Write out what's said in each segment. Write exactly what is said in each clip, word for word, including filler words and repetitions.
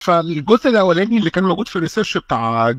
فالجزء الاولاني اللي كان موجود في الريسيرش بتاع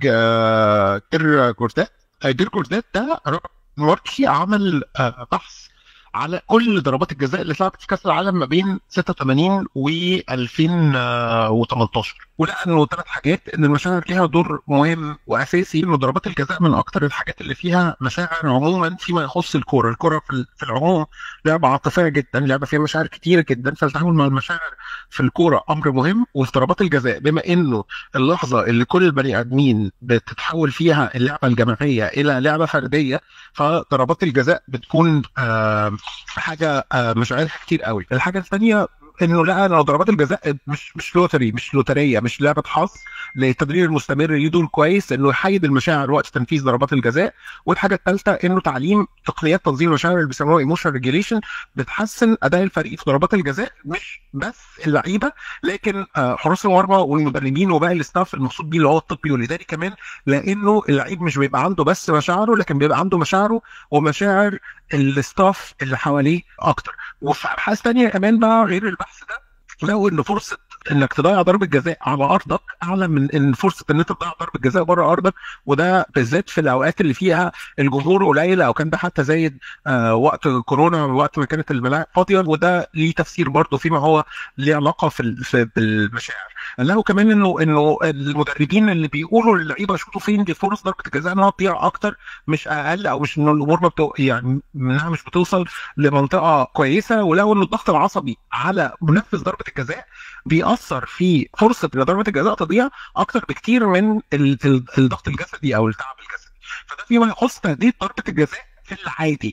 جا- جير جوردات. جير جوردات ده ماركي عمل آه، بحث على كل ضربات الجزاء اللي اتلعبت في كاس العالم ما بين ستة وثمانين و ألفين وتمنتاشر، ولقى انه ثلاث حاجات: ان المشاعر ليها دور مهم واساسي، انه ضربات الجزاء من اكثر الحاجات اللي فيها مشاعر عموما فيما يخص الكوره. الكوره في ال- في العموم لعبه عاطفيه جدا، لعبه فيها مشاعر كتيره جدا، فالتعامل مع المشاعر في الكوره امر مهم. وفي ضربات الجزاء بما انه اللحظه اللي كل البني ادمين بتتحول فيها اللعبه الجماعيه الى لعبه فرديه، فضربات الجزاء بتكون آه حاجه آه مشاعرها كتير قوي. الحاجه الثانيه انه لا، انا ضربات الجزاء مش مش لوتري، مش لوتريه، مش لعبه حظ. للتدريب المستمر ليه دور كويس انه يحيد المشاعر وقت تنفيذ ضربات الجزاء. والحاجه الثالثه انه تعليم تقنيات تنظيم المشاعر اللي بيسموها ايموشن ريجيليشن بتحسن اداء الفريق في ضربات الجزاء، مش بس اللعيبه لكن آه، حراس المرمى والمدربين وباقي الاستاف المقصود بيه اللي هو الطبي والاداري كمان. لانه اللعيب مش بيبقى عنده بس مشاعره، لكن بيبقى عنده مشاعره ومشاعر الاستاف اللي حواليه اكتر. وفي ابحاث تانية كمان بقى غير البحث ده، لو ان فرصه انك تضيع ضربه جزاء على ارضك اعلى من ان فرصه ان انت تضيع ضربه جزاء بره ارضك. وده بالذات في الاوقات اللي فيها الجمهور قليل، او كان ده حتى زايد آه وقت كورونا، وقت ما كانت الملاعب فاضيه. وده ليه تفسير برضه فيما هو ليه علاقه في ال- في بالمشاعر. له كمان انه انه المدربين اللي بيقولوا للعيبه شوطوا فين دي فرص ضربه الجزاء انها تضيع اكتر مش اقل، او مش انه الامور ما بتو... يعني انها مش بتوصل لمنطقه كويسه. ولو ان الضغط العصبي على منفذ ضربه الجزاء بيأثر في فرصه ان ضربه الجزاء تضيع اكتر بكتير من ال... ال- الضغط الجسدي او التعب الجسدي. فده فيما يخص تهديد ضربه الجزاء في العادي.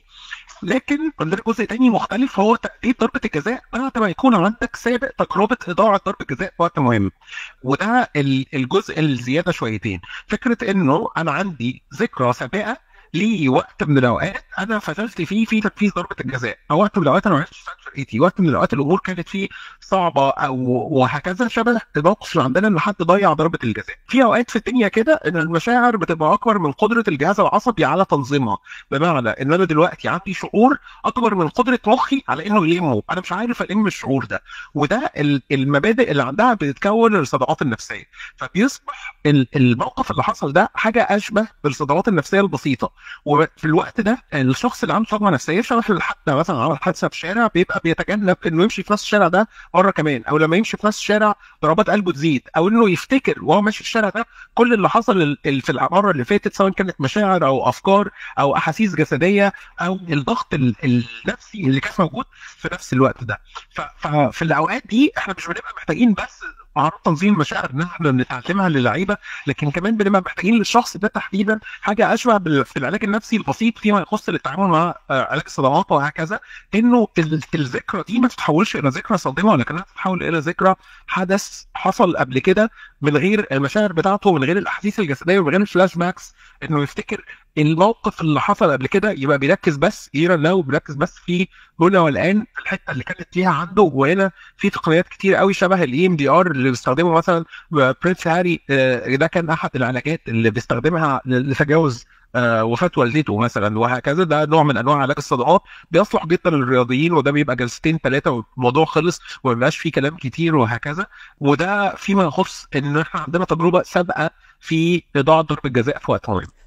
لكن عندنا جزء تاني مختلف، هو تأدية ضربة الجزاء بعد ما يكون عندك سابق تجربة إضاعة ضربة جزاء في وقت مهم. وده ال- الجزء الزيادة شويتين. فكرة إنه أنا عندي ذكرى سابقة لي وقت من الاوقات انا فشلت فيه في تنفيذ ضربه الجزاء، او وقت من الاوقات انا ما عرفتش اساعد فرقتي، وقت من الاوقات الامور كانت فيه صعبه، او وهكذا. شبه الموقف اللي عندنا ان حد ضيع ضربه الجزاء. في اوقات في الدنيا كده ان المشاعر بتبقى اكبر من قدره الجهاز العصبي على تنظيمها. بمعنى ان انا دلوقتي عندي شعور اكبر من قدره مخي على انه يلمه، انا مش عارف الم الشعور ده. وده ال- المبادئ اللي عندها بتتكون الصدمات النفسيه. فبيصبح ال- الموقف اللي حصل ده حاجه اشبه بالصدمات النفسيه البسيطه. وفي الوقت ده الشخص اللي عنده صدمه نفسيه، شبه اللي حتى مثلا عمل حادثه في الشارع، بيبقى بيتجنب انه يمشي في نفس الشارع ده مره كمان، او لما يمشي في نفس الشارع ضربات قلبه تزيد، او انه يفتكر وهو ماشي في الشارع ده كل اللي حصل ال- ال- في المره اللي فاتت، سواء كانت مشاعر او افكار او احاسيس جسديه او الضغط ال- النفسي اللي كان موجود في نفس الوقت ده. ف- ففي الاوقات دي احنا مش بنبقى محتاجين بس مهارات تنظيم المشاعر ان احنا نتعلمها للعيبه، لكن كمان بنبقى محتاجين للشخص ده تحديدا حاجه اشبه بال- في العلاج النفسي البسيط فيما يخص التعامل مع آه، علاج الصدمات وهكذا. انه ال- الذكرى دي ما تتحولش الى ذكرى صادمه، ولكنها تتحول الى ذكرى حدث حصل قبل كده من غير المشاعر بتاعته، من غير الاحاسيس الجسديه، ومن غير الفلاش باكس. انه يفتكر الموقف اللي حصل قبل كده، يبقى بيركز بس يرى لو بيركز بس في هنا والان في الحته اللي كانت ليها عنده. وهنا في تقنيات كتير قوي شبه الاي ام دي ار اللي بيستخدمه مثلا برنس هاري. آه، ده كان احد العلاجات اللي بيستخدمها لتجاوز آه، وفاة والدته مثلا وهكذا. ده نوع من انواع علاج الصدمات بيصلح جدا للرياضيين، وده بيبقى جلستين ثلاثه والموضوع خلص وما بيبقاش فيه كلام كتير وهكذا. وده فيما يخص ان احنا عندنا تجربه سابقه في اضاعه ضربه جزاء في وقت معين.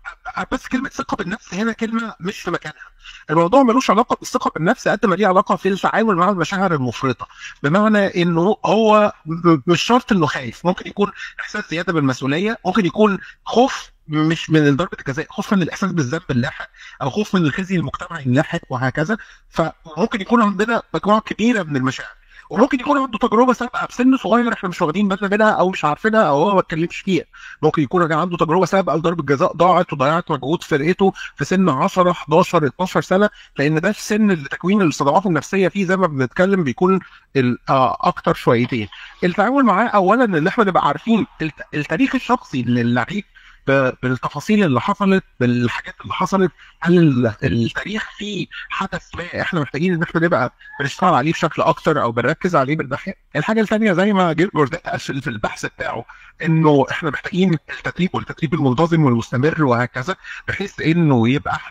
بس كلمة ثقة بالنفس هنا كلمة مش في مكانها. الموضوع ملوش علاقة بالثقة بالنفس قد ما ليه علاقة في التعامل مع المشاعر المفرطة. بمعنى انه هو م- مش شرط انه خايف، ممكن يكون احساس زيادة بالمسؤولية، ممكن يكون خوف مش من ضربة الجزاء، خوف من الاحساس بالذنب اللاحق، او خوف من الخزي المجتمعي اللاحق وهكذا. فممكن يكون عندنا مجموعة كبيرة من المشاعر، وممكن يكون عنده تجربه سابقه بسن صغير احنا مش واخدين بالنا منها او مش عارفينها او هو ما اتكلمش فيها. ممكن يكون كان عنده تجربه سابقه لضرب الجزاء ضاعت وضيعت مجهود فرقته في سن عشرة حداشر اتناشر سنه، لان ده السن اللي تكوين الصدمات النفسيه فيه زي ما بنتكلم بيكون ال- آه، اكتر شويتين. التعامل معاه اولا ان احنا نبقى عارفين الت- التاريخ الشخصي للعيب ب- بالتفاصيل اللي حصلت، بالحاجات اللي حصلت. هل ال- التاريخ فيه حدث ما احنا محتاجين ان احنا نبقى بنشتغل عليه بشكل اكتر او بنركز عليه من ناحيه. الحاجه الثانيه زي ما جيرجور ده قال في البحث بتاعه، انه احنا محتاجين التدريب والتدريب المنتظم والمستمر وهكذا، بحيث انه يبقى احنا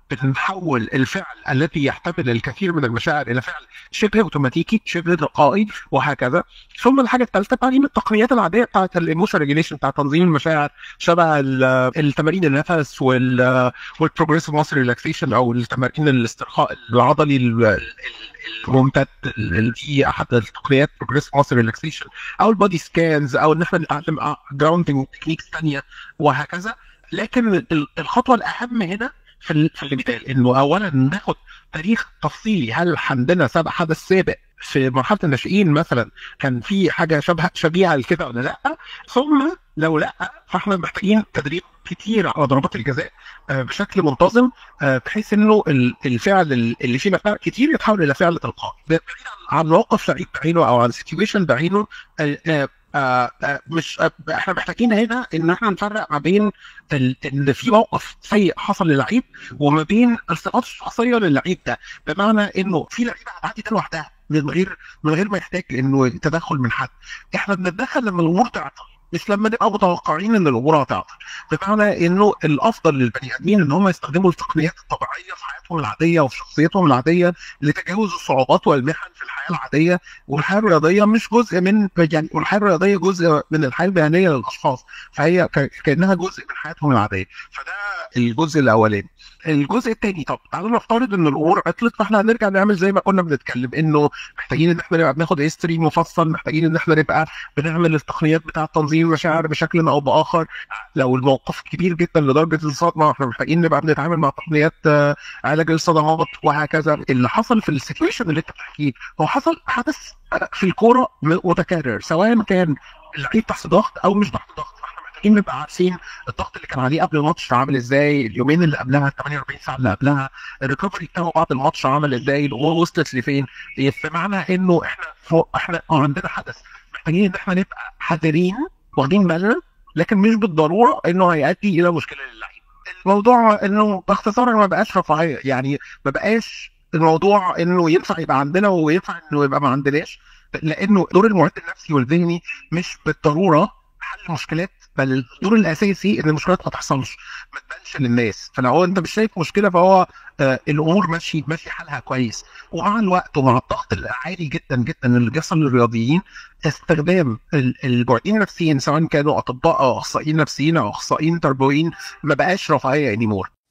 بنحول الفعل الذي يحتمل الكثير من المشاعر الى فعل شبه اوتوماتيكي شبه تلقائي وهكذا. ثم الحاجه الثالثه تعليم التقنيات العاديه بتاعت الايموشن ريجيليشن، بتاعت تنظيم المشاعر، شبه ال- التمارين النفس وال والبروجريسيف ماسل ريلاكسيشن، او التمارين الاسترخاء العضلي ال- ال- الممتد اللي دي احد التقنيات بروجريسيف ماسل ريلاكسيشن، او البودي سكانز، او ان احنا نتعلم جراوندنج تكنيكس ثانيه وهكذا. لكن ال- الخطوه الاهم هنا في ال- في المثال انه اولا ناخد تاريخ تفصيلي، هل عندنا سابق حدث سابق في مرحله الناشئين مثلا كان في حاجه شبه شبيهه لكده ولا لا. ثم لو لا، فاحنا محتاجين تدريب كتير على ضربات الجزاء آه، بشكل منتظم، آه، بحيث انه ال- الفعل ال- اللي فيه مشاعر كتير يتحول الى فعل تلقائي بعيد عن عن موقف لعيب بعينه او عن سيتويشن بعينه. آه، آه، آه، آه، مش آه، احنا محتاجين هنا ان احنا نفرق ما بين ال- ان في موقف سيء حصل للعيب وما بين الصفات الشخصيه للعيب ده. بمعنى انه في لعيبه هتعدي ده لوحدها من غير من غير ما يحتاج انه تدخل من حد. احنا بنتدخل لما الامور تعطل، مش لما نبقى متوقعين ان الامور هتعطل. بمعنى انه الافضل للبني ادمين ان هم يستخدموا التقنيات الطبيعيه في حياتهم العاديه وفي شخصيتهم العاديه لتجاوز الصعوبات والمحن في الحياه العاديه. والحياه الرياضيه مش جزء من يعني والحياه الرياضيه جزء من الحياه المهنيه للاشخاص، فهي ك- كانها جزء من حياتهم العاديه. فده الجزء الاولاني. الجزء الثاني، طب تعالوا نفترض ان الامور عطلت، فاحنا هنرجع نعمل زي ما كنا بنتكلم، انه محتاجين ان احنا نبقى بناخد هيستوري مفصل، محتاجين ان احنا نبقى بنعمل التقنيات بتاعه تنظيم المشاعر بشكل او باخر. لو الموقف كبير جدا لدرجه الصدمه، احنا محتاجين نبقى بنتعامل مع تقنيات آه، علاج الصدمات وهكذا. اللي حصل في السيتويشن اللي انت بتحكيه هو حصل حدث آه، في الكوره م- متكرر، سواء كان اللعيب تحت ضغط او مش تحت ضغط. فاحنا محتاجين نبقى عارفين الضغط اللي كان عليه قبل الماتش عامل ازاي، اليومين اللي قبلها، ال ثمانية وأربعين ساعه اللي قبلها، الريكفري بتاعه بعد الماتش عمل ازاي، الامور وصلت لفين. بمعنى انه احنا فوق احنا عندنا حدث، محتاجين ان احنا نبقى حذرين واخدين بالنا، لكن مش بالضروره انه هيؤدي الى مشكله للعيب. الموضوع انه باختصار ما بقاش رفاهيه، يعني ما بقاش الموضوع انه ينفع يبقى عندنا وينفع انه يبقى ما عندناش، لانه دور المعد النفسي والذهني مش بالضروره حل المشكلات، بل الدور الاساسي ان المشكلات ما تحصلش، ما تبانش للناس. فلو انت مش شايف مشكله فهو آه الامور ماشي ماشي حالها كويس. ومع الوقت ومع الضغط العالي جدا جدا اللي بيحصل للرياضيين، استخدام ال- المعدين النفسيين سواء كانوا اطباء او اخصائيين نفسيين او اخصائيين تربويين ما بقاش رفاهيه anymore.